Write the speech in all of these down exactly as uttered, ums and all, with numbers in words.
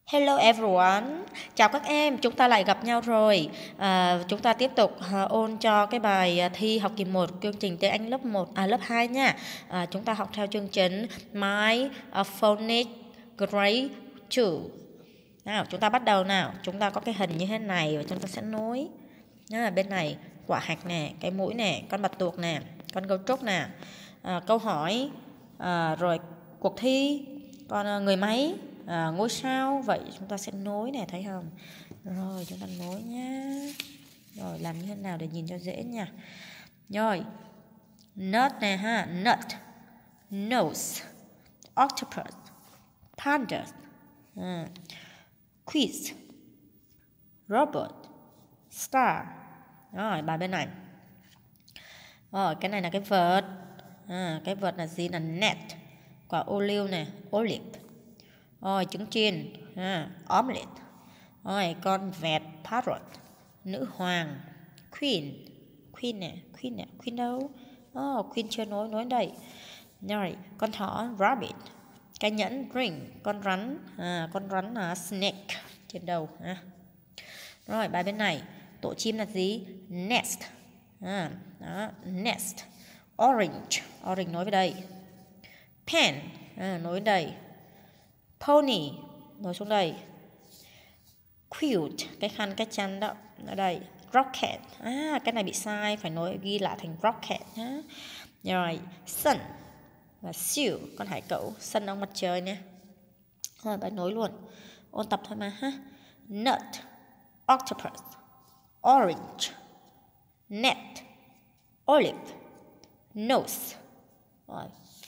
Hello everyone, chào các em, chúng ta lại gặp nhau rồi. À, chúng ta tiếp tục uh, ôn cho cái bài uh, thi học kỳ một chương trình tiếng Anh lớp một à lớp hai nha. À, chúng ta học theo chương trình My uh, Phonics Grade hai. Nào, chúng ta bắt đầu nào. Chúng ta có cái hình như thế này và chúng ta sẽ nối. Nhá, bên này quả hạch nè, cái mũi nè, con bạch tuộc nè, con gấu trúc nè. À, câu hỏi, à, rồi cuộc thi, con uh, người máy. À, ngôi sao. Vậy chúng ta sẽ nối này, thấy không? Rồi chúng ta nối nhá. Rồi làm như thế nào để nhìn cho dễ nha. Rồi nut nè ha, nut, nose, octopus, panda, à, quiz, robot, star. Rồi bài bên này. Rồi cái này là cái vợt. À, cái vợt là gì? Là net. Quả ô liu nè, olive. Rồi trứng chiên, à, omelette. Rồi con vẹt, parrot. Nữ hoàng, queen. Queen nè, queen nè, queen đâu? Oh, queen chưa nối, nối đây. Rồi con thỏ, rabbit. Cái nhẫn, ring. Con rắn, à, con rắn là snake trên đầu. À. Rồi bài bên này, tổ chim là gì? Nest. À, đó, nest. Orange, orange nối với đây. Pen, à, nối đây. Pony, nối xuống đây. Quilt, cái khăn, cái chăn đó, ở đây. Rocket, à, cái này bị sai, phải nối ghi lại thành rocket nhá. Rồi, sun và seal, con hải cẩu, sun ông mặt trời nè. Rồi, bài nối luôn, ôn tập thôi mà ha. Nut, octopus, orange, net, olive, nose. Rồi,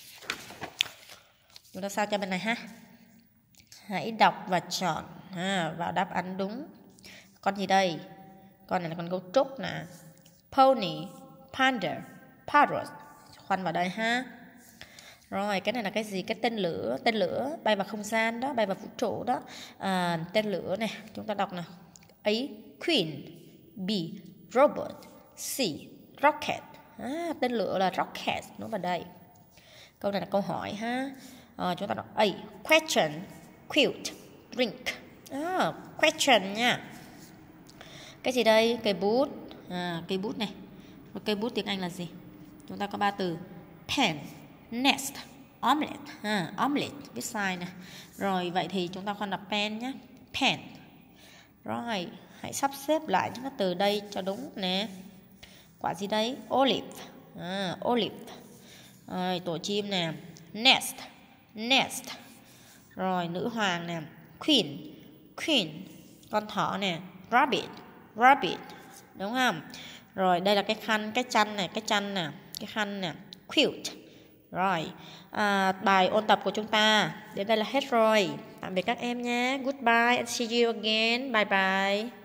chúng ta sao cho bên này ha. Hãy đọc và chọn à, vào đáp án đúng. Con gì đây? Con này là con gấu trúc nè. Pony, panda, parrot. Khoan vào đây ha. Rồi cái này là cái gì? Cái tên lửa. Tên lửa bay vào không gian đó, bay vào vũ trụ đó. À, tên lửa này, chúng ta đọc nào. A, queen. B, robot. C, rocket. À, tên lửa là rocket. Nó vào đây. Câu này là câu hỏi ha. À, chúng ta đọc A, question. Quilt, drink. À, question nha. Cái gì đây? Cây bút. À, cây bút này. Cây bút tiếng Anh là gì? Chúng ta có ba từ. Pen, nest, omelette. À, omelette, viết sai nè. Rồi vậy thì chúng ta khoan đọc pen nhé. Pen. Rồi, hãy sắp xếp lại những cái từ đây cho đúng nè. Quả gì đây? Olive. À, olive. Rồi, tổ chim nè. Nest, nest. Rồi nữ hoàng nè, queen, queen. Con thỏ nè, rabbit, rabbit. Đúng không? Rồi đây là cái khăn, cái chăn này, cái chăn nè, cái khăn nè, quilt. Rồi à, bài ôn tập của chúng ta đến đây là hết rồi. Tạm biệt các em nhé. Goodbye and see you again. Bye bye.